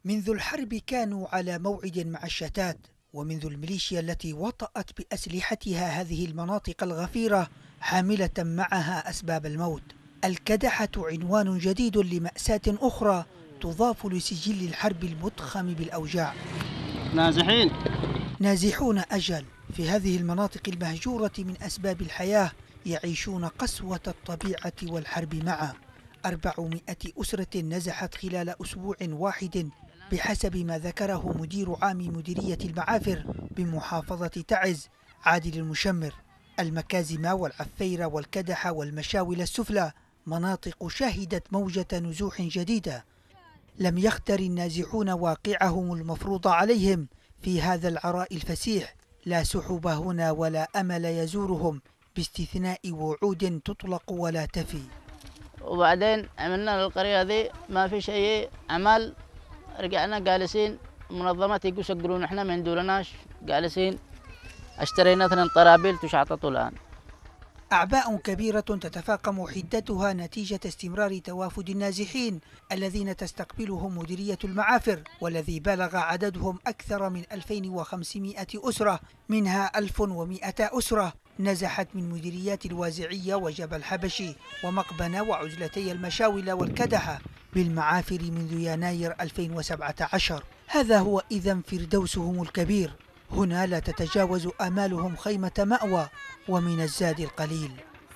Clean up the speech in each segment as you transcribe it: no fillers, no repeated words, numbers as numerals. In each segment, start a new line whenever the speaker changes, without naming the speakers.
منذ الحرب كانوا على موعد مع الشتات، ومنذ الميليشيا التي وطأت بأسلحتها هذه المناطق الغفيرة حاملة معها أسباب الموت. الكدحة عنوان جديد لمأساة أخرى تضاف لسجل الحرب المضخم بالأوجاع. نازحون أجل في هذه المناطق المهجورة من أسباب الحياة، يعيشون قسوة الطبيعة والحرب معا. 400 أسرة نزحت خلال أسبوع واحد بحسب ما ذكره مدير عام مديرية المعافر بمحافظة تعز عادل المشمر. المكازم والعفير والكدح والمشاول السفلى مناطق شهدت موجة نزوح جديدة. لم يختر النازحون واقعهم المفروض عليهم في هذا العراء الفسيح، لا سحب هنا ولا أمل يزورهم باستثناء وعود تطلق ولا تفي.
وبعدين عملنا للقرية ذي ما في شيء عمل، رجعنا جالسين. منظمات يقولون احنا ما ندورناش، جالسين. اشترينا 2 طرابيل تشعططوا الآن.
أعباء كبيرة تتفاقم حدتها نتيجة استمرار توافد النازحين الذين تستقبلهم مديرية المعافر، والذي بلغ عددهم أكثر من 2500 أسرة، منها 1100 أسرة نزحت من مديريات الوازعية وجبل حبشي ومقبنة وعزلتي المشاول والكدحة بالمعافر منذ يناير 2017. هذا هو إذن فردوسهم الكبير. هنا لا تتجاوز آمالهم خيمة مأوى ومن الزاد القليل.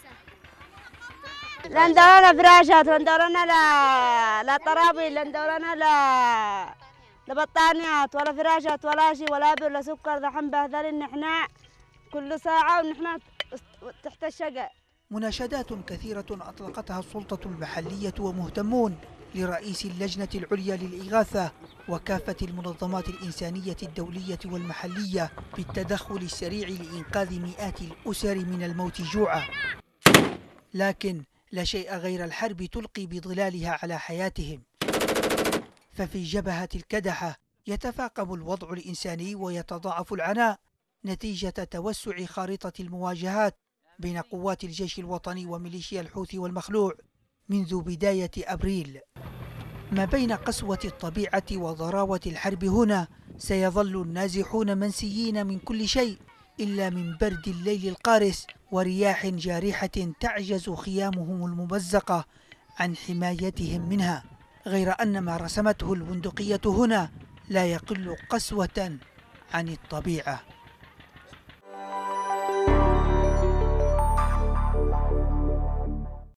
لا ندورنا فراشات، لا ندورنا لا طرابيل، لا ندورنا لا بطانيات ولا فراشات ولا شيء ولا بير ولا سكر. ذحين بهذلين نحن كل ساعة ونحن تحت الشقة.
مناشدات كثيرة أطلقتها السلطة المحلية ومهتمون لرئيس اللجنة العليا للإغاثة وكافة المنظمات الإنسانية الدولية والمحلية بالتدخل السريع لإنقاذ مئات الأسر من الموت جوعا، لكن لا شيء غير الحرب تلقي بظلالها على حياتهم. ففي جبهة الكدحة يتفاقم الوضع الإنساني ويتضاعف العناء نتيجة توسع خارطة المواجهات بين قوات الجيش الوطني وميليشيا الحوثي والمخلوع منذ بداية أبريل. ما بين قسوة الطبيعة وضراوة الحرب هنا سيظل النازحون منسيين من كل شيء إلا من برد الليل القارس ورياح جارحة تعجز خيامهم الممزقة عن حمايتهم منها، غير أن ما رسمته البندقية هنا لا يقل قسوة عن الطبيعة.